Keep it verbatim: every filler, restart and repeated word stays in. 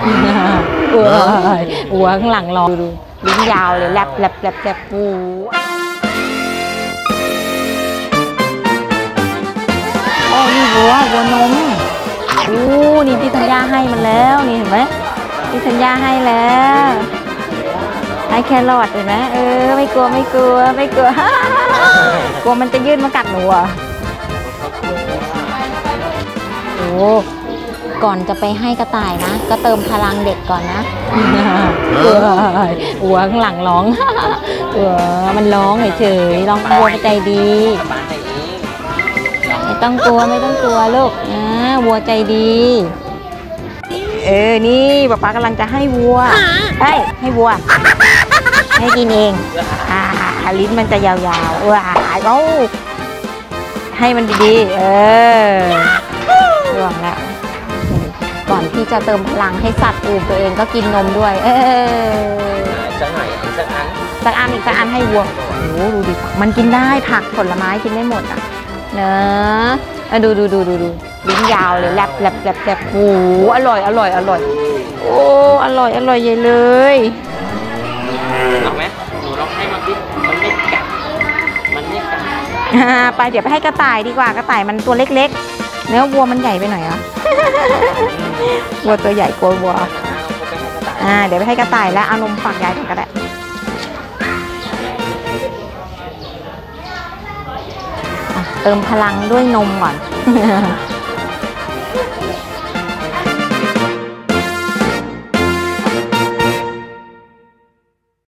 หัวหัวข้างหลังรอดูลิ้นยาวเลยแลบแลบแลบแลบปูโอ้นี่วัววัวนมโอ้นี่พี่ธัญญาให้มันแล้วนี่เห็นไหมพี่ธัญญาให้แล้วให้แครอทเห็นไหมเออไม่กลัวไม่กลัวไม่กลัวกลัวมันจะยื่นมากัดหนูอ่ะโอ้ก่อนจะไปให้กระต่ายนะก็เติมพลังเด็กก่อนนะหัวข้างหลังร้องหัวมันร้องเฉยๆร้องวัวใจดีไม่ต้องกลัวไม่ต้องกลัวลูกนะวัวใจดีเออนี่ป๊าป๊ากำลังจะให้วัวเฮ้ยให้วัวให้กินเองอ่าลิ้นมันจะยาวๆว้าเอ้าให้มันดีๆเออร่วงแล้วก่อนที่จะเติมพลังให้สัตว์อื่นตัวเองก็กินนมด้วยเออสักหน่อยสักอันสักอันอีกสักอันให้วัวโอ้ดูดิมันกินได้ผักผลไม้กินได้หมดอ่ะเนอะดูดูดูดูดูลิ้นยาวเลยแลบแลบแลบแลบโอ้อร่อยอร่อยอร่อยโอ้อร่อยอร่อยใหญ่เลยลองไหมหนูลองให้มันดิมันไม่กัดมันไม่กัดไปเดี๋ยวไปให้กระต่ายดีกว่ากระต่ายมันตัวเล็กๆเนื้อวัวมันใหญ่ไปหน่อยอ่ะวัวตัวใหญ่กว่าวัวอ่าเดี๋ยวไปให้กระต่ายแล้วเอานมฝากยายก่อนก็ได้เติมพลังด้วยนมก่อน